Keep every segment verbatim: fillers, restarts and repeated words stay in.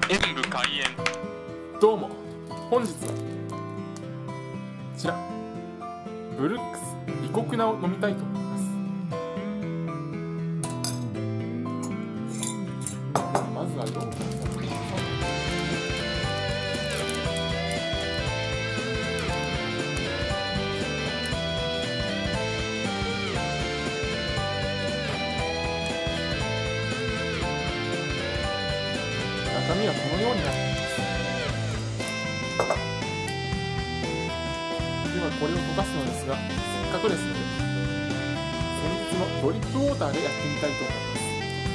演武開演。 どうも、本日はこちらブルックス異国菜を飲みたいと思います。まずはよう中身はこのようになっています。ではこれを溶かすのですが、せっかくですので先日のドリップウォーターでやってみたいと思います。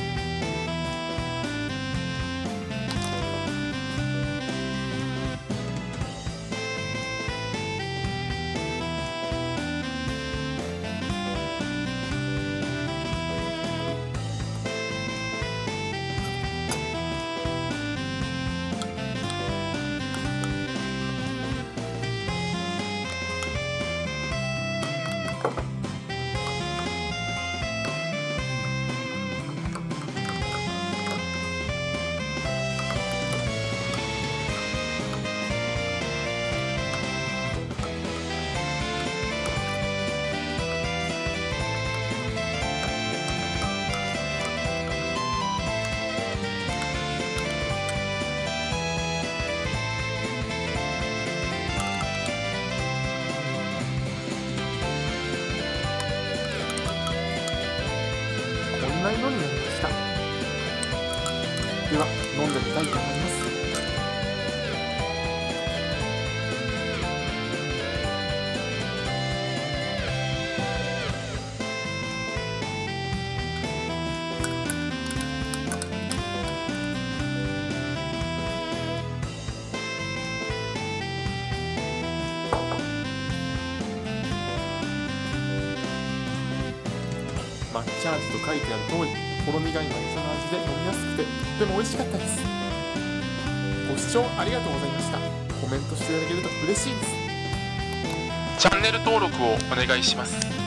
こんな色になりました。では飲んでみたいと思います。抹茶味と書いてある通り、ほろ苦い抹茶の味で飲みやすくてとっても美味しかったです。ご視聴ありがとうございました。コメントしていただけると嬉しいです。 チャンネル登録をお願いします。